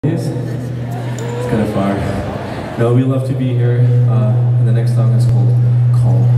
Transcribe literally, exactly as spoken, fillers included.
It's kind of far. No, we love to be here. Uh, and the next song is called Call.